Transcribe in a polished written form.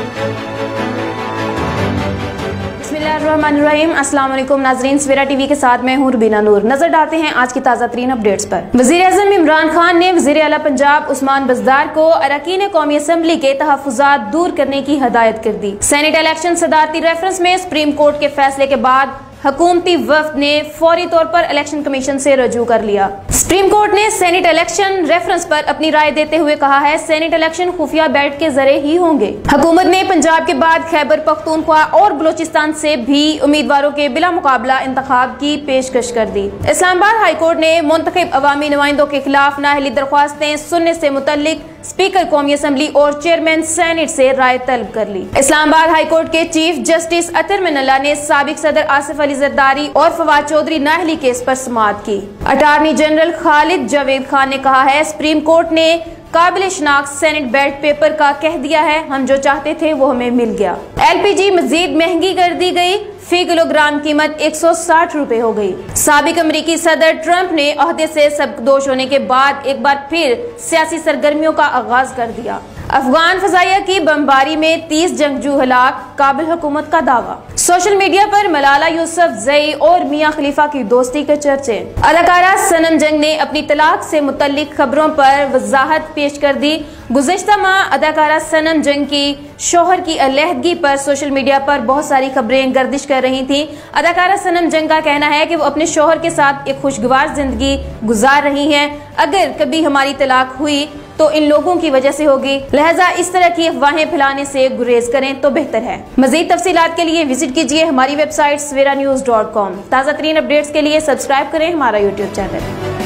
बिस्मिल्लाहिर्रहमानिर्रहीम। अस्सलाम वालेकुम नाज़रीन, सवेरा टीवी के साथ मैं हूँ रुबीना नूर। नजर डालते हैं आज की ताज़ा तरीन अपडेट्स पर। वज़ीर-ए-आज़म इमरान खान ने वज़ीर आला पंजाब उस्मान बज़दार को अरकान कौमी असम्बली के तहफ़्फ़ुज़ात दूर करने की हदायत कर दी। सेनेट इलेक्शन सदारती रेफरेंस में सुप्रीम कोर्ट के फैसले के बाद हुकूमती वफ़द ने फौरी तौर पर इलेक्शन कमीशन से रजू कर लिया। सुप्रीम कोर्ट ने सेनेट इलेक्शन रेफरेंस पर अपनी राय देते हुए कहा है, सेनेट इलेक्शन खुफिया बैलेट के जरिए ही होंगे। हुकूमत ने पंजाब के बाद खैबर पख्तूनख्वा और बलोचिस्तान से भी उम्मीदवारों के बिला मुकाबला इंतखाब की पेशकश कर दी। इस्लामाबाद हाई कोर्ट ने मुंतखब अवामी नुमाइंदों के खिलाफ नाअहली दरख्वास्तें सुनने से मुतल्लिक स्पीकर कौमी असम्बली और चेयरमैन सेनेट से राय तलब कर ली। इस्लामाबाद हाई कोर्ट के चीफ जस्टिस अतर मिनल्ला ने साबिक सदर आसिफ अली जरदारी और फवाद चौधरी नाअहली केस पर समाअत की। अटार्नी जनरल खालिद जावेद खान ने कहा है, सुप्रीम कोर्ट ने काबिल शनाख्त सेनेट बैलेट पेपर का कह दिया है, हम जो चाहते थे वो हमें मिल गया। LPG मजीद महंगी कर दी गई, फी किलोग्राम कीमत 160 रुपए हो गई। साबिक अमेरिकी सदर ट्रंप ने ओहदे से सबकदोश होने के बाद एक बार फिर सियासी सरगर्मियों का आगाज कर दिया। अफगान फजाइया की बमबारी में 30 जंगजू हलाक, काबिल हुकूमत का दावा। सोशल मीडिया पर मलाला यूसुफजई और मिया खलीफा की दोस्ती के चर्चे। अदाकारा सनम जंग ने अपनी तलाक से मुतल्लिक खबरों पर वजाहत पेश कर दी। गुज़िश्ता माह अदाकारा सनम जंग की शोहर की अलहदगी पर सोशल मीडिया पर बहुत सारी खबरें गर्दिश कर रही थीं। अदाकारा सनम जंग का कहना है कि वो अपने शोहर के साथ एक खुशगवार जिंदगी गुजार रही हैं। अगर कभी हमारी तलाक हुई तो इन लोगों की वजह से होगी, लिहाजा इस तरह की अफवाहें फैलाने से गुरेज करें तो बेहतर है। मजीद तफसीलात के लिए विजिट कीजिए हमारी वेबसाइट saweranews.com। ताज़ा तरीन अपडेट्स के लिए सब्सक्राइब करें हमारा YouTube चैनल।